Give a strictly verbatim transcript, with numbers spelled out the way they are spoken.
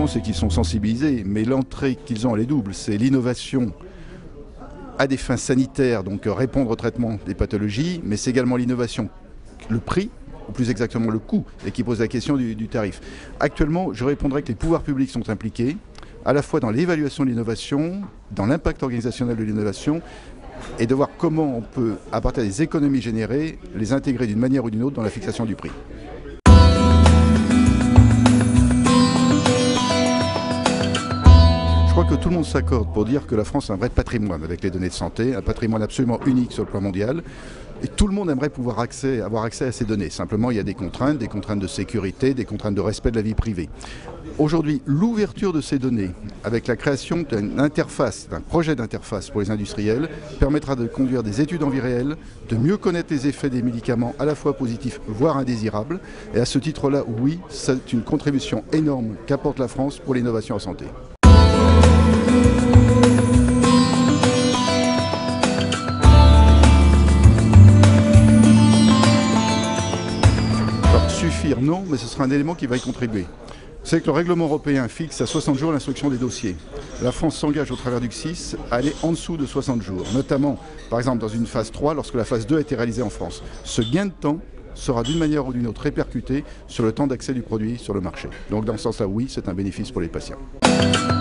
c'est qu'ils sont sensibilisés, mais l'entrée qu'ils ont, elle est double. C'est l'innovation à des fins sanitaires, donc répondre au traitement des pathologies, mais c'est également l'innovation, le prix, ou plus exactement le coût, et qui pose la question du, du tarif. Actuellement, je répondrai que les pouvoirs publics sont impliqués, à la fois dans l'évaluation de l'innovation, dans l'impact organisationnel de l'innovation, et de voir comment on peut, à partir des économies générées, les intégrer d'une manière ou d'une autre dans la fixation du prix. Je crois que tout le monde s'accorde pour dire que la France a un vrai patrimoine avec les données de santé, un patrimoine absolument unique sur le plan mondial. Et tout le monde aimerait pouvoir accès, avoir accès à ces données. Simplement, il y a des contraintes, des contraintes de sécurité, des contraintes de respect de la vie privée. Aujourd'hui, l'ouverture de ces données, avec la création d'une interface, d'un projet d'interface pour les industriels, permettra de conduire des études en vie réelle, de mieux connaître les effets des médicaments, à la fois positifs, voire indésirables. Et à ce titre-là, oui, c'est une contribution énorme qu'apporte la France pour l'innovation en santé. Suffire, non, mais ce sera un élément qui va y contribuer. C'est que le règlement européen fixe à soixante jours l'instruction des dossiers. La France s'engage au travers du C S I S à aller en dessous de soixante jours, notamment, par exemple, dans une phase trois, lorsque la phase deux a été réalisée en France. Ce gain de temps sera d'une manière ou d'une autre répercuté sur le temps d'accès du produit sur le marché. Donc dans ce sens-là, oui, c'est un bénéfice pour les patients.